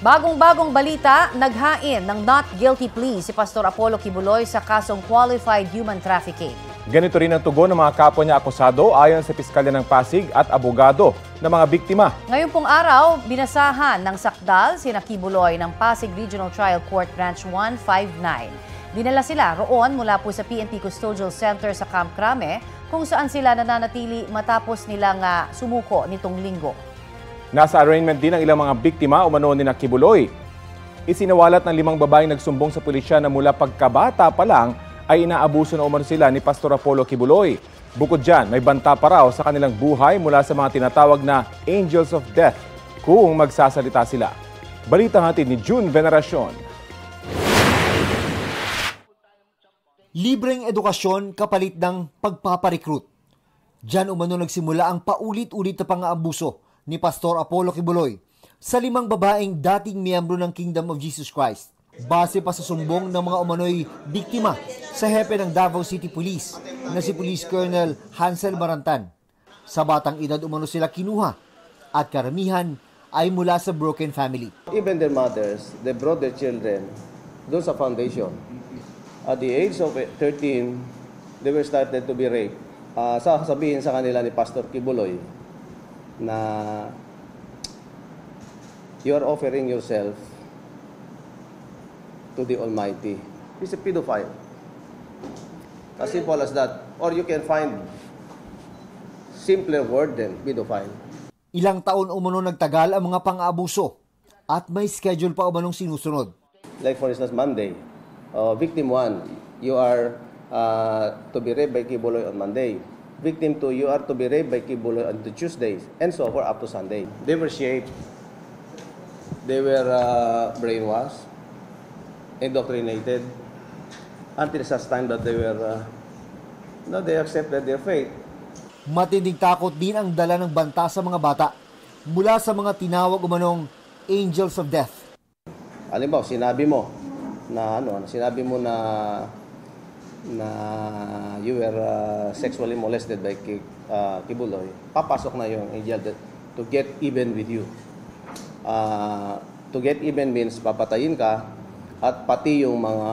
Bagong-bagong balita, naghain ng not guilty plea si Pastor Apollo Kibuloy sa kasong qualified human trafficking. Ganito rin ang tugon ng mga kapwa niya akusado ayon sa Piskalya ng Pasig at abogado ng mga biktima. Ngayong pong araw, binasahan ng sakdal sina Kibuloy ng Pasig Regional Trial Court Branch 159. Dinala sila roon mula po sa PNP Custodial Center sa Camp Crame kung saan sila nananatili matapos nilang sumuko nitong linggo. Nasa arraignment din ang ilang mga biktima umano ni Kibuloy. Isinawalat ng 5 babaeng nagsumbong sa pulisya na mula pagkabata pa lang ay inaabuso na umano sila ni Pastor Apollo Kibuloy. Bukod dyan, may banta pa raw sa kanilang buhay mula sa mga tinatawag na Angels of Death kung magsasalita sila. Balita hatid ni June Veneracion. Libreng edukasyon kapalit ng pagpaparecruit. Diyan umano nagsimula ang paulit-ulit na pang-aabuso ni Pastor Apollo Kibuloy sa 5 babaeng dating miyembro ng Kingdom of Jesus Christ. Base pa sa sumbong ng mga umano'y biktima sa hepe ng Davao City Police na si Police Colonel Hansel Marantan. Sa batang edad umano sila kinuha at karamihan ay mula sa broken family. Even their mothers, they brought their children doon sa foundation. At the age of 13, they were started to be raped. Sasabihin sa kanila ni Pastor Kibuloy na you are offering yourself to the Almighty. He's a pedophile. As simple as that. Or you can find simpler word than pedophile. Ilang taon umano nagtagal ang mga pang-aabuso at may schedule pa umanong sinusunod. Like for instance, Monday, victim 1, you are to be raped by Kibuloy on Monday. Victim 2, you are to be raped by Kibuloy on the Tuesdays, and so forth up to Sunday. They were shaped, they were brainwashed, indoctrinated, until such time that they were, they accepted their fate. Matinding takot din ang dala ng banta sa mga bata mula sa mga tinawag umanong Angels of Death. Halimbawa, sinabi mo na you were sexually molested by Kibuloy, papasok na yung angel to get even with you. To get even means papatayin ka at pati yung mga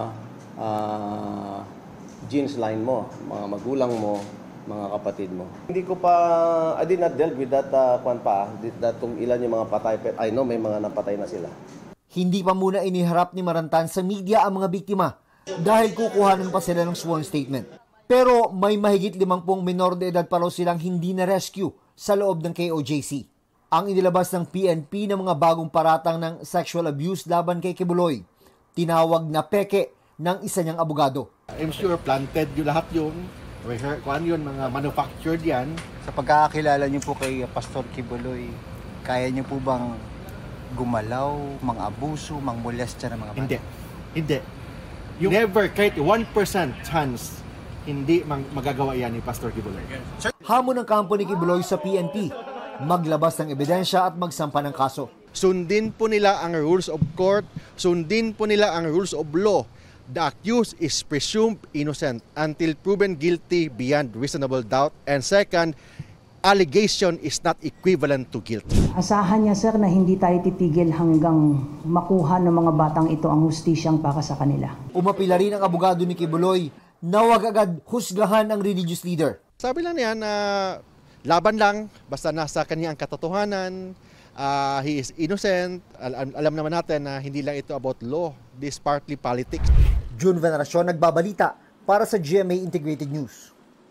genes line mo, mga magulang mo, mga kapatid mo. I did not deal with that kung ilan yung mga patay. I know may mga napatay na sila. Hindi pa muna iniharap ni Marantan sa media ang mga biktima dahil kukuhanan pa sila ng sworn statement. Pero may mahigit 50 minor de edad pa raw silang hindi na-rescue sa loob ng KOJC. Ang inilabas ng PNP ng mga bagong paratang ng sexual abuse laban kay Kibuloy, tinawag na peke ng isa niyang abogado. I'm sure planted yung lahat yung mga manufactured yan. Sa pagkakakilala niyo po kay Pastor Kibuloy, kaya niyo po bang gumalaw, mang-abuso, mang-molestya ng mga bata? Hindi. Never, kahit 1% chance, hindi magagawa yan ni Pastor Kibuloy. Hamon ng kampo ni Kibuloy sa PNP, maglabas ng ebidensya at magsampa ng kaso. Sundin po nila ang rules of court, sundin po nila ang rules of law. The accused is presumed innocent until proven guilty beyond reasonable doubt. And second, allegation is not equivalent to guilt. Asahan niya, sir, na hindi tayo titigil hanggang makuha ng mga batang ito ang hustisyang para sa kanila. Umapila rin ang abogado ni Kibuloy na huwag agad husgahan ang religious leader. Sabi lang niya na laban lang, basta nasa kanya ang katotohanan, he is innocent. Alam naman natin na hindi lang ito about law, this partly politics. June Veneracion, nagbabalita para sa GMA Integrated News.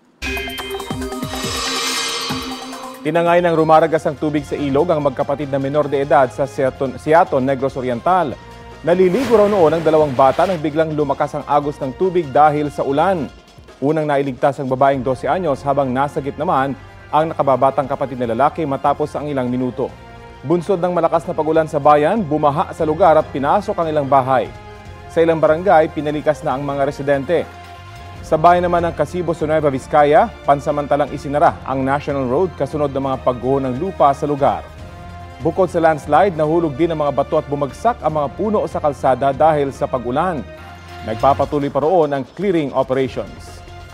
Tinangay ng rumaragas ang tubig sa ilog ang magkapatid na menor de edad sa Siaton, Negros Oriental. Naliligo raw noon ang 2 bata nang biglang lumakas ang agos ng tubig dahil sa ulan. Unang nailigtas ang babaeng 12 anyos habang nasagip naman ang nakababatang kapatid na lalaki matapos ang ilang minuto. Bunsod ng malakas na pagulan sa bayan, bumaha sa lugar at pinasok ang ilang bahay. Sa ilang barangay, pinalikas na ang mga residente. Sa bayan naman ng Casibo sa Nueva Vizcaya, pansamantalang isinara ang National Road kasunod ng mga pagguho ng lupa sa lugar. Bukod sa landslide, nahulog din ang mga bato at bumagsak ang mga puno sa kalsada dahil sa pag-ulan. Nagpapatuloy pa roon ang clearing operations.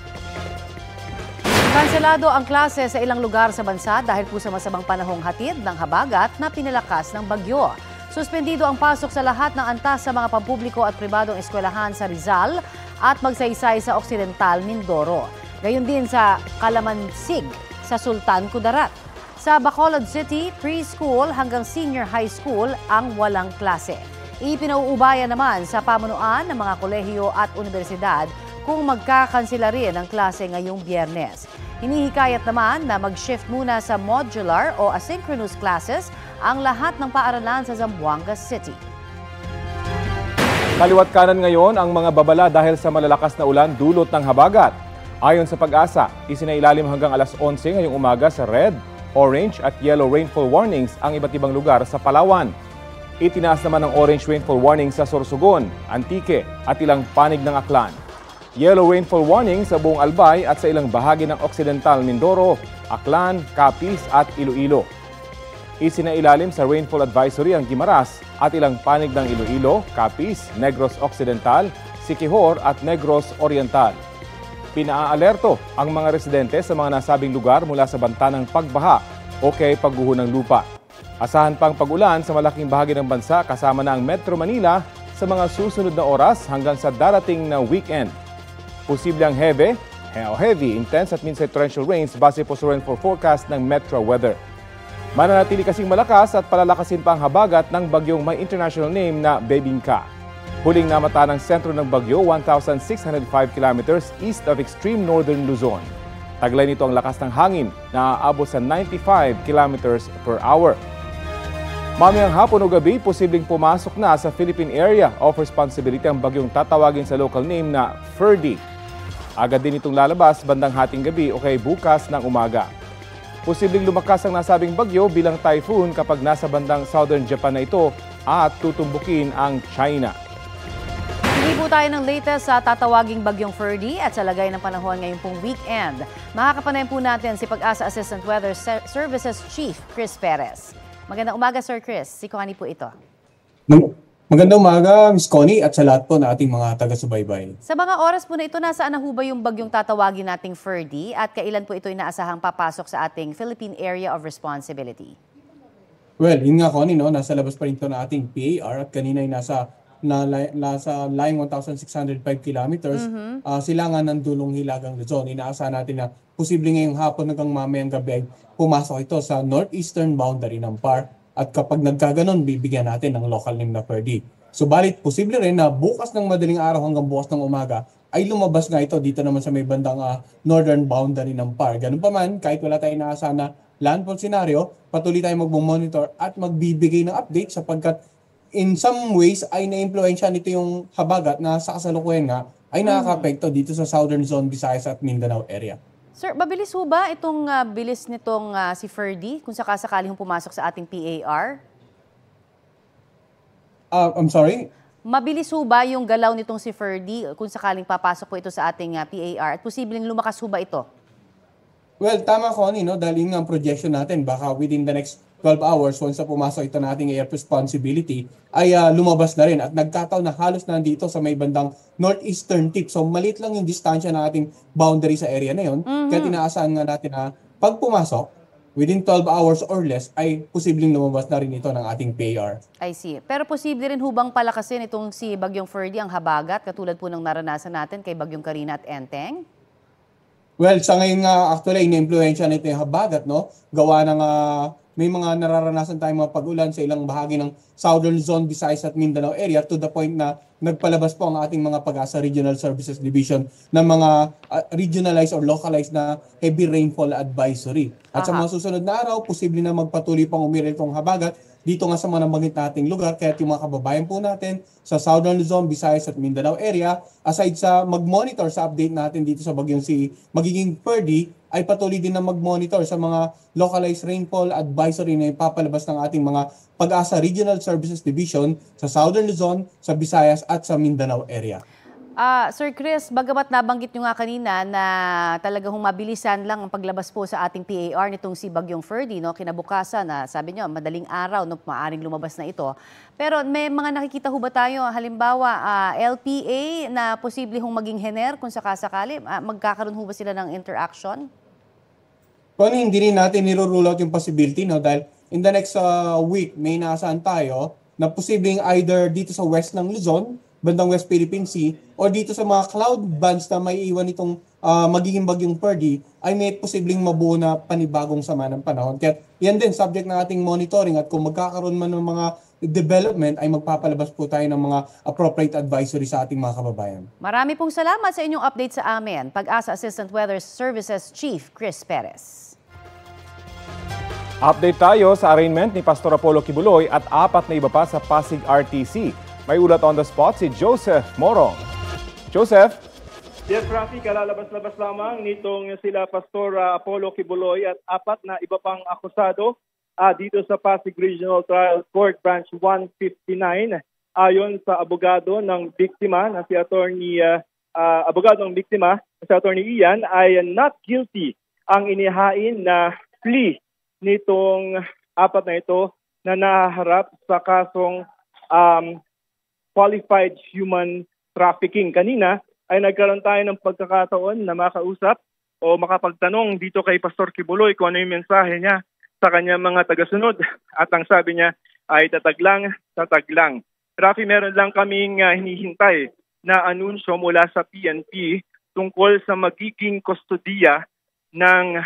Kanselado ang klase sa ilang lugar sa bansa dahil po sa masamang panahong hatid ng habagat na pinalakas ng bagyo. Suspendido ang pasok sa lahat ng antas sa mga pampubliko at pribadong eskwelahan sa Rizal at magsaysay sa Occidental, Mindoro. Gayon din sa Calamansig sa Sultan Kudarat. Sa Bacolod City, preschool hanggang senior high school ang walang klase. Ipinauubaya naman sa pamunuan ng mga kolehiyo at universidad kung magkakansela rin ang klase ngayong Biyernes. Hinihikayat naman na mag-shift muna sa modular o asynchronous classes ang lahat ng paaralan sa Zamboanga City. Kaliwat kanan ngayon ang mga babala dahil sa malalakas na ulan dulot ng habagat. Ayon sa Pag-asa, isinailalim hanggang alas 11 ngayong umaga sa red, orange at yellow rainfall warnings ang iba't ibang lugar sa Palawan. Itinaas naman ang orange rainfall warning sa Sorsogon, Antique at ilang panig ng Aklan. Yellow rainfall warning sa buong Albay at sa ilang bahagi ng Occidental Mindoro, Aklan, Capiz at Iloilo. Isinailalim sa rainfall advisory ang Guimaras at ilang panig ng Iloilo, Capiz, Negros Occidental, Siquijor at Negros Oriental. Pinaalerto ang mga residente sa mga nasabing lugar mula sa banta ng pagbaha o kay pagguho ng lupa. Asahan pang pag-ulan sa malaking bahagi ng bansa kasama na ang Metro Manila sa mga susunod na oras hanggang sa darating na weekend. Posible ang heavy, intense at minsan torrential rains base po sa rainfall forecast ng Metro Weather. Mananatili kasing malakas at palalakasin pa ang habagat ng bagyong may international name na Bebingka. Huling namata ng sentro ng bagyo 1,605 kilometers east of extreme northern Luzon. Taglay nito ang lakas ng hangin na aabot sa 95 kilometers per hour. Mamayang hapon o gabi, posibleng pumasok na sa Philippine Area of Responsibility ang bagyong tatawagin sa local name na Ferdy. Agad din itong lalabas bandang hating gabi o kay bukas ng umaga. Posibleng lumakas ang nasabing bagyo bilang typhoon kapag nasa bandang southern Japan na ito at tutumbukin ang China. Hindi po tayo ng latest sa tatawaging bagyong Ferdy at sa lagay ng panahon ngayong pong weekend. Makakapanayan po natin si Pag-asa Assistant Weather Services Chief Chris Perez. Magandang umaga, Sir Chris. Si Connie po ito. Magandang umaga, Ms. Connie, at sa lahat po na ating mga taga-subaybay. Sa mga oras po na ito, nasaan na ho ba yung bagyong tatawagin nating Ferdy at kailan po ito inaasahang papasok sa ating Philippine Area of Responsibility? Well, yun nga, Connie, no? Nasa labas pa rin ito na ating PAR at kanina ay nasa line 1,605 kilometers. Silangan ng Dulong Hilagang Luzon. Inaasahan natin na posible ngayong hapon hanggang mamayang gabi ay pumasok ito sa northeastern boundary ng PAR. At kapag nagkaganon, bibigyan natin ng local name na Ferdy. Subalit, posible rin na bukas ng madaling araw hanggang bukas ng umaga ay lumabas nga ito dito naman sa may bandang northern boundary ng PAR. Ganun pa man, kahit wala tayong inaasahan na landfall scenario, patuloy tayong mag-monitor at magbibigay ng update sapagkat in some ways ay na-impluensya nito yung habagat na sa kasalukuyan nga ay nakaka-apekto dito sa southern zone, Visayas at Mindanao area. Sir, mabilis ho ba itong bilis nitong si Ferdy kung sakasakaling pumasok sa ating PAR? I'm sorry? Mabilis ho ba yung galaw nitong si Ferdy kung sakaling papasok po ito sa ating PAR at posibleng lumakas ho ba ito? Well, tama, Connie, no? Dahil yung ang projection natin, baka within the next 12 hours, once na pumasok ito na ating air responsibility, ay lumabas na rin. At nagkataon na halos nandito sa may bandang northeastern tip. So, maliit lang yung distansya ng ating boundary sa area na yun. Kaya tinaasahan nga natin na pag pumasok, within 12 hours or less, ay posibleng lumabas na rin ito ng ating PAR. I see. Pero posible rin hubang palakasin itong si Bagyong Ferdy ang habagat, katulad po ng naranasan natin kay Bagyong Karina at Enteng? Well, sa ngayon nga, actually, ina-influensya nito yung habagat, no? Gawa ng may mga nararanasan tayong mga pag-ulan sa ilang bahagi ng Southern Zone, Visayas at Mindanao area to the point na nagpalabas po ang ating mga Pag-asa Regional Services Division ng mga regionalized or localized na heavy rainfall advisory. At sa mga susunod na araw, posible na magpatuloy pang umiral itong habagat dito nga sa mga nabanggit nating lugar. Kaya yung mga kababayan po natin sa Southern Luzon, Visayas at Mindanao area, aside sa mag-monitor sa update natin dito sa bagyong si magiging Ferdy, ay patuloy din na mag-monitor sa mga localized rainfall advisory na ipapalabas ng ating mga Pag-asa Regional Services Division sa Southern Luzon, sa Visayas at sa Mindanao area. Sir Chris, bagamat nabanggit nyo nga kanina na talagang mabilisan lang ang paglabas po sa ating PAR nitong si Bagyong Ferdy, no? Kinabukasan na sabi nyo, madaling araw, no? Maaring lumabas na ito. Pero may mga nakikita ho ba tayo, halimbawa LPA na posible hong maging hener kung sakasakali? Magkakaroon ho ba sila ng interaction? Kung hindi rin natin niro-rule out yung possibility, no? Dahil in the next week, may naasahan tayo na posibleng either dito sa west ng Luzon, bandang West Philippine Sea, o dito sa mga cloud bands na may iwan itong magiging bagyong Purdy, ay may posibleng mabuo na panibagong sama ng panahon. Kaya yan din, subject ng ating monitoring, at kung magkakaroon man ng mga development, ay magpapalabas po tayo ng mga appropriate advisory sa ating mga kababayan. Marami pong salamat sa inyong update sa amin. Pag-asa Assistant Weather Services Chief Chris Perez. Update tayo sa arraignment ni Pastor Apollo Kibuloy at 4 na iba pa sa Pasig RTC. May ulat on the spot si Joseph Morong. Joseph? Yes, Rafi, kalalabas-labas lamang nitong sila Pastor Apollo Kibuloy at 4 na iba pang akusado dito sa Pasig Regional Trial Court Branch 159. Ayon sa abogado ng biktima na si Attorney Ian ay not guilty ang inihain na plea nitong 4 na ito na nahaharap sa kasong qualified human trafficking. Kanina ay nagkaroon tayo ng pagkakataon na makausap o makapagtanong dito kay Pastor Kibuloy kung ano yung mensahe niya sa kanyang mga tagasunod. At ang sabi niya ay tatag lang. Rafi, meron lang kaming hinihintay na anunsyo mula sa PNP tungkol sa magiging kustodiya ng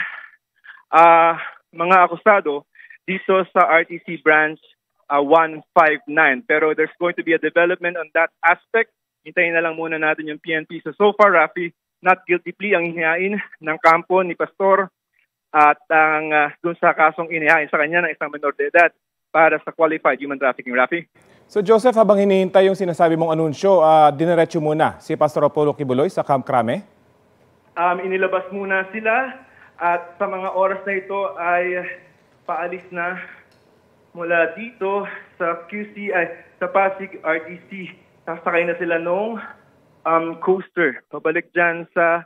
mga akusado dito sa RTC Branch 159. Pero there's going to be a development on that aspect. Hintayin na lang muna natin yung PNP. So far, Rafi, not guilty plea ang hinihain ng kampo ni Pastor at ang dun sa kasong inihain sa kanya ng isang menor de edad para sa qualified human trafficking, Rafi. So Joseph, habang hinihintay yung sinasabi mong anunsyo, diniretso muna si Pastor Apollo Kibuloy sa Camp Crame? Inilabas muna sila at sa mga oras na ito ay paalis na mula dito sa QC ay sa Pasig RTC. Sasakay na sila nung coaster. Pabalik dyan sa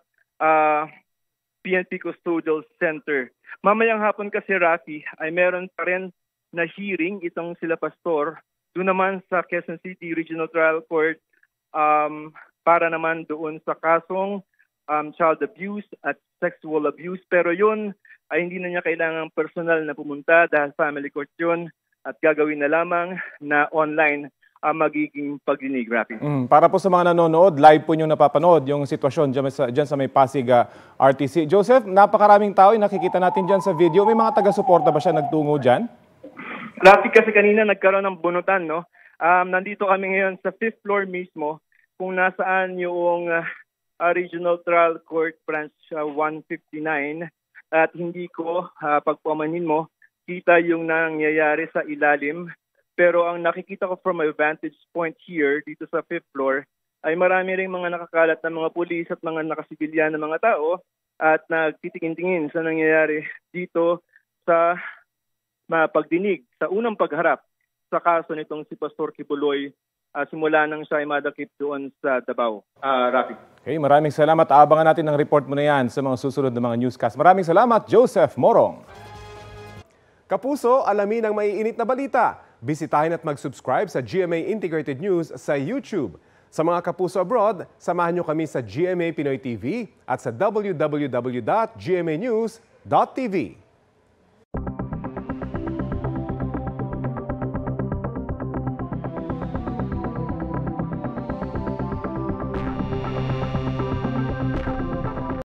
PNP Custodial Center. Mamayang hapon kasi, Rafi, ay meron pa rin na hearing itong sila Pastor doon naman sa Quezon City Regional Trial Court para naman doon sa kasong child abuse at sexual abuse. Pero yun ay hindi na niya kailangang personal na pumunta dahil family court yun at gagawin na lamang na online ang magiging pagdinig, Rafi. Para po sa mga nanonood, live po nyo napapanood yung sitwasyon dyan sa may Pasig RTC. Joseph, napakaraming tao yung nakikita natin dyan sa video. May mga taga-suporta ba siya nagtungo dyan? Rafi, kasi kanina nagkaroon ng bunutan, no? Nandito kami ngayon sa 5th floor mismo kung nasaan yung Regional Trial Court Branch 159 at hindi ko pagpamanin mo kita yung nangyayari sa ilalim. Pero ang nakikita ko from my vantage point here dito sa 5th floor ay marami ring mga nakakalat na mga pulis at mga nakasibilyan na mga tao at nagtitingin-tingin sa nangyayari dito sa pagdinig sa unang pagharap sa kaso nitong si Pastor Kibuloy simula nang siya ay madakip doon sa Davao. Rafi. Okay, maraming salamat. Abangan natin ang report mo na yan sa mga susunod na mga newscast. Maraming salamat, Joseph Morong. Kapuso, alamin ang maiinit na balita. Bisitahin at mag-subscribe sa GMA Integrated News sa YouTube. Sa mga kapuso abroad, samahan nyo kami sa GMA Pinoy TV at sa www.gmanews.tv.